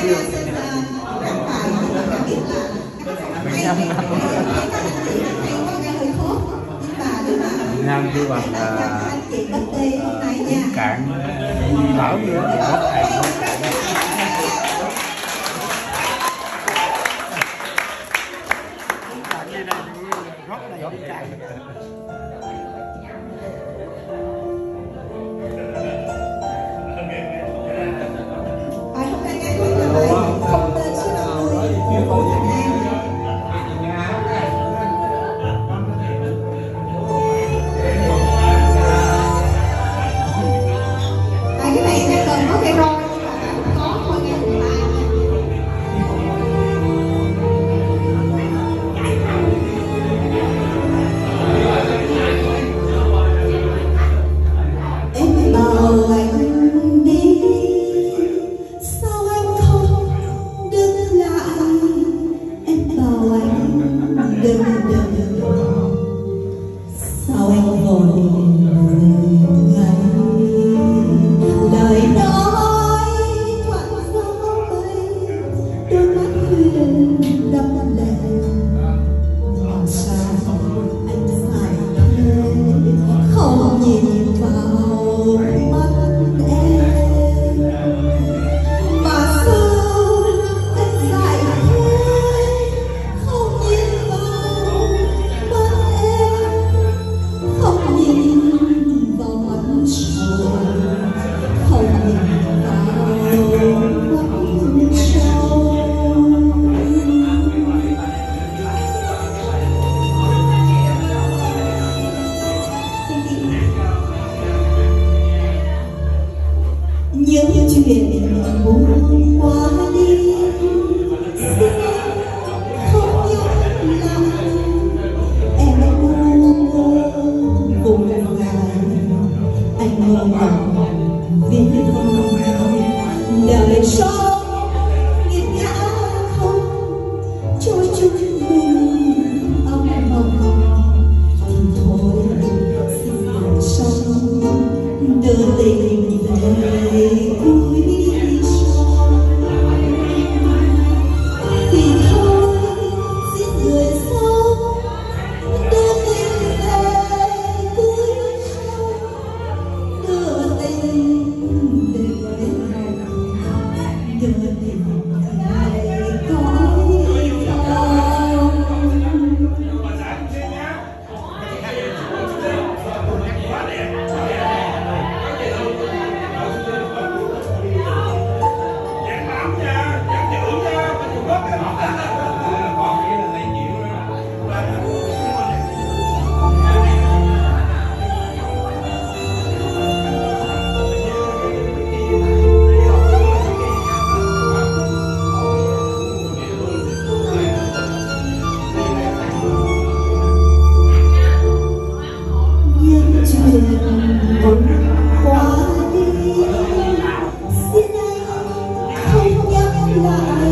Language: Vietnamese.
ra xem là các bài thì biết là hay có nghe hơi khó nhưng mà nếu mà Nam Kêu Bằng anh chị birthday hôm nay nha cạn đi bảo nữa bài hôm nay nghe nói là bài không tên số 50 của Thành An. Cái này sẽ cần có cái roi nhưng mà không có thôi nghe cùng bài em bảo anh đi sao anh không đứng lại em bảo anh đừng sao anh vội lời nói thoảng gió bay đôi mắt huyền đẫm lệ làm sao anh phải không nhìn vào mắt em mà sao anh lại không nhìn vào mắt em không nhìn vào mắt trời không nhìn vào mắt trâu những chuyện buồn qua đi xin không nhớ lại em vùng ngài anh mơ mộng viết đời sống nghiệt ngã không trôi chung mình âm mộng thì thôi xin cuộc sống đưa tình về cuối sông thì thôi xin người sống đưa tình về cuối sông đưa tình về đưa tình về cõi lòng. Những chuyện buồn qua đi xin anh không nhắc lại